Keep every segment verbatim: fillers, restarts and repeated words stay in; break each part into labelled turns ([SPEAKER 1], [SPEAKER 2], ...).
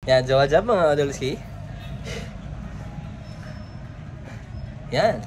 [SPEAKER 1] Yan, Jawa Jab mga Adolski. Yan.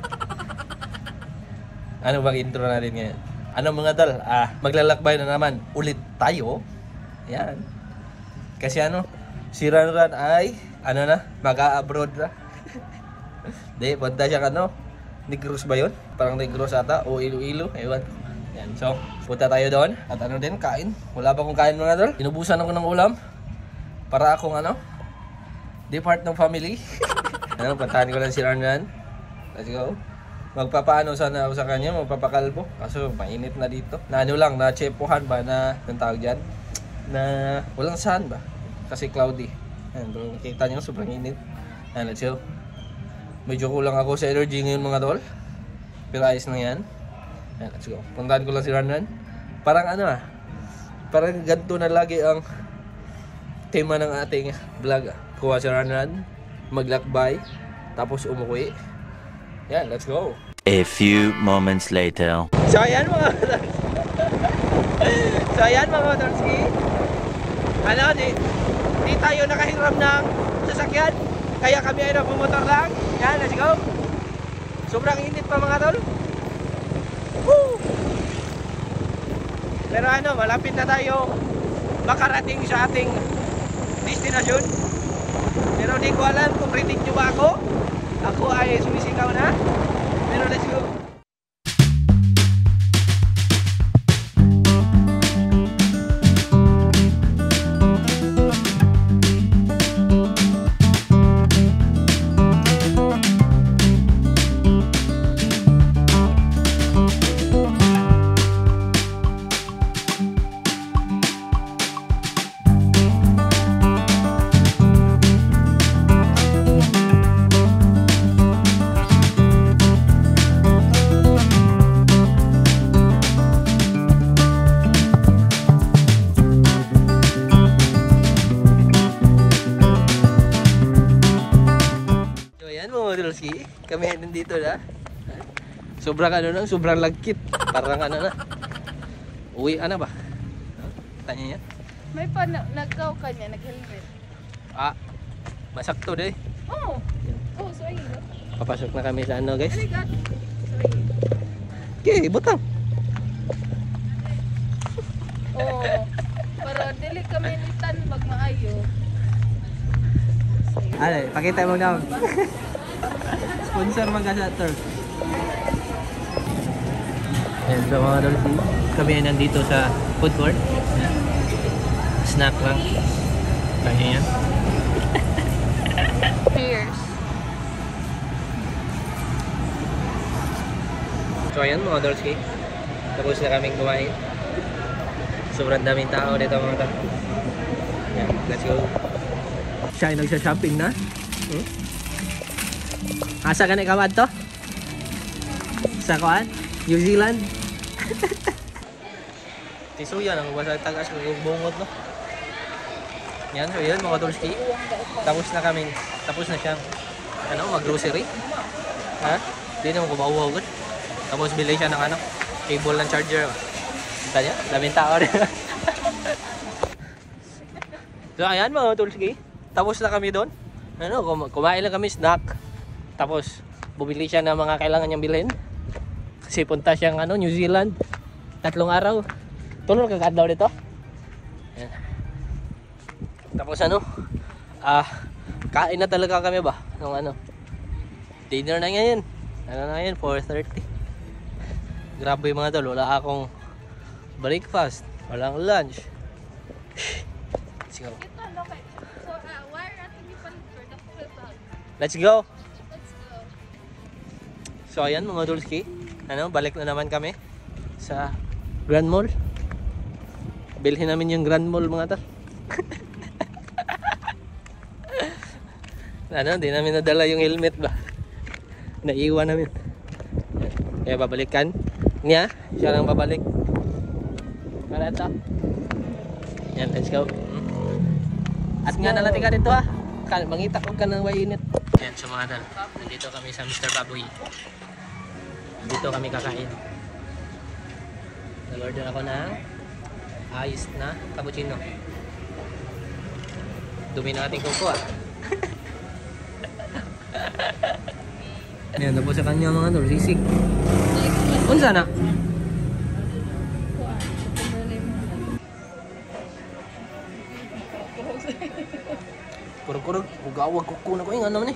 [SPEAKER 1] Ano bang intro natin ngayon? Ano mga dal? Ah, maglalakbay na naman ulit tayo. Yan. Kasi ano, si Ranran ay, ano na, mag-a-abroad na. Di, punta siya ano, Negros ba yun? Parang Negros ata, o Iloilo, ewan. Yan, so, punta tayo doon. At ano din, kain. Wala pa akong kain mga dal. Inubusan ako ng ulam. Para akong ano, di part ng family. Ano, puntahan ko lang si Ranran. Let's go. Magpapaano sana ako sa kanya, magpapakalbo. Kaso mainit na dito. Na ano lang, na tsepohan ba na, ang tawag dyan? Na walang sun ba? Kasi cloudy. Yan, bro, nakita nyo, sobrang init. Yan, let's go. Medyo kulang ako sa energy ngayon mga tol. Pero ayos na yan. Yan, let's go. Puntahan ko lang si Ranran. Parang ano ah, parang ganito na lagi ang tema ng ating vlog. Kuha si Ranran, maglakbay, tapos umuwi. Yan, let's go.
[SPEAKER 2] A few moments later.
[SPEAKER 1] So ayan mga So ayan mga Motorski. Ano, di, di tayo nakahiram ng sasakyan. Kaya kami ay nagpumotor lang. Yan, let's go. Sobrang init pa mga tol. Woo! Pero ano, malapit na tayo makarating sa ating destinasyon. Pero di ko alam kung rinig nyo ba ako. Ako ay sumisigaw na. Pero let's go. Kami nandito na. Sobrang ano na, sobrang lagkit. Parang ano na. Uwi ano ba? Tanya niya.
[SPEAKER 3] May pa na, nagkaw ka niya, nag-helmet.
[SPEAKER 1] Ah, masakto deh.
[SPEAKER 3] Oh. Oh, sorry.
[SPEAKER 1] Papasok na kami sa ano, guys.
[SPEAKER 3] Sorry.
[SPEAKER 1] Okay, butang.
[SPEAKER 3] Oh. Para dili kami nitan magmaayo.
[SPEAKER 1] Ano, pakita mo na. Sponsor mga sa turf. Yan, so mga Dolphy, kami ay nandito sa food court. Yan. Snack lang. Kaya yan.
[SPEAKER 3] Cheers.
[SPEAKER 1] So ayan mga Dolphy, tapos na kaming kumain. Sobrang daming tao dito mga tao. Yan, let's go. Siya ay nagsha-shopping na. Hmm? Asa ka na kamad to? Sa kuan? New Zealand? Tisuya nang basa tagas ng bungot no? Yan, so yun mga Dolski. Tapos na kami, tapos na siyang ano, mag-grocery. Ha? Hindi naman kumauwaw. Tapos bili siya ng ano, cable ng charger. Kita niya? Daming tao rin. So ayan mga Dolski. Tapos na kami doon. Ano, kum kumain lang kami snack. Tapos bumili siya ng mga kailangan niyang bilhin. Kasi punta siyang ano, New Zealand. Tatlong araw. Tulog kagad daw dito. Ayan. Tapos ano, ah, kain na talaga kami ba? Nung ano, dinner na ngayon. Ano na ngayon, four thirty. Grabe mga tol, wala akong breakfast. Walang lunch. Let's go. Let's go. So ayan mga Dolski, ano, balik na naman kami sa Grand Mall. Bilhin namin yung Grand Mall mga tol. Ano, hindi namin nadala yung helmet ba? Naiwan namin. Kaya babalikan niya, siya lang babalik. Para ito. Yan, let's go. At nga nalating ka dito ha. Mangita ko ka ng wainit. Yan, so mga tol, nandito kami sa Mister Baboy. Dito kami kakain. Nag-order ako ng ayos na cappuccino. Dumi na ating kuko ah. Yan, tapos sa kanya mga tol, sisig. Unsa na? Kurog-kurog, ugawag kuko na ko yung ano man eh.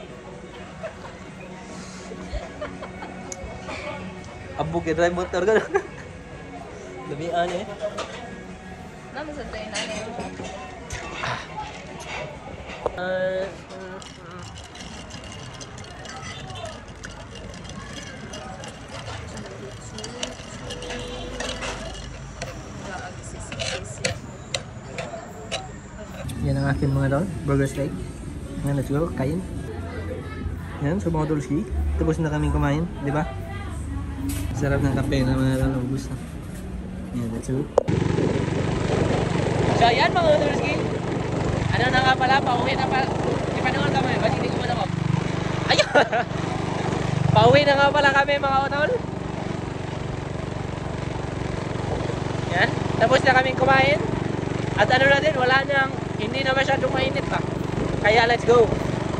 [SPEAKER 1] Abog yung drive motor ka na. Lumian eh.
[SPEAKER 3] Naman sa tayo na niya.
[SPEAKER 1] Uh, Yan ang akin mga tol, burger steak. Yan, let's go, kain. Yan, so mga tolski, tapos na kaming kumain, di ba? Sarap ng kape na mga tol, ubus na. Yan, let's go. So yan mga tolski, ano na nga pala, pauwi na pala. Di pa naman kami, kasi hindi ko man ako. Ayun! Pauwi na nga pala kami mga tol. Yan, tapos na kaming kumain. At ano na din, wala nang, hindi na masyadong mainit pa. Kaya let's go!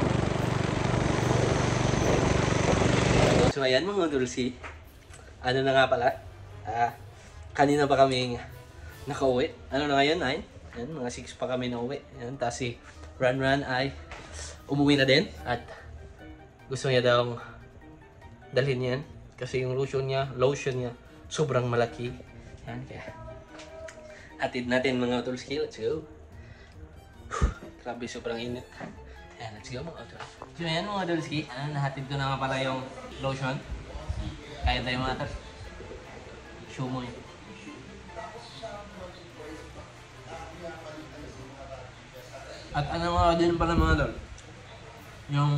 [SPEAKER 1] So ayan mga dulsi, ano na nga pala, ah, kanina pa kaming nakauwi. Ano na ngayon, nine? Yan, mga six pa kami nauwi. Yan, tapos si Ran Ran ay umuwi na din. At gusto niya daw dalhin yan. Kasi yung lotion niya, lotion niya, sobrang malaki. Yan, kaya hatid natin mga tolski, let's go. Grabe, sobrang init. Ayan, let's go mga tol. So ayan mga tolski, ano, nahatid ko na nga pala yung lotion. Kaya tayo mga tol. Show mo yun. At ano nga din pala mga tol, yung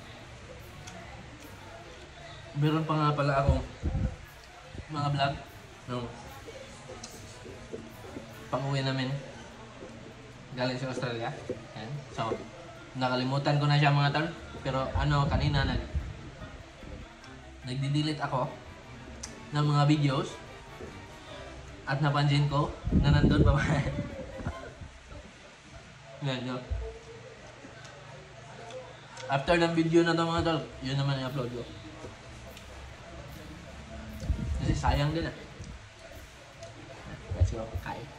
[SPEAKER 1] meron pa nga pala akong mga vlog no, pang-uwi namin galing sa Australia. Ayan. So, nakalimutan ko na siya mga tol. Pero ano, kanina nag nagdi-delete ako ng mga videos at napansin ko na nandun pa ba. Yan, yun. After ng video na ito mga tol, yun naman i-upload ko. Kasi sayang din ah. Let's go, kain.